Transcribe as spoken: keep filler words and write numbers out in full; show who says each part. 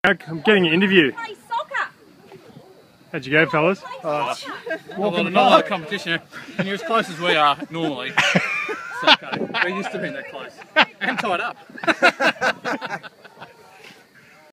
Speaker 1: I'm getting an interview.
Speaker 2: Play soccer.
Speaker 1: How'd you go, fellas?
Speaker 3: Uh, well, not a lot of competition, and you're as close as we are normally. It's okay. We're used to being that close. And tied up.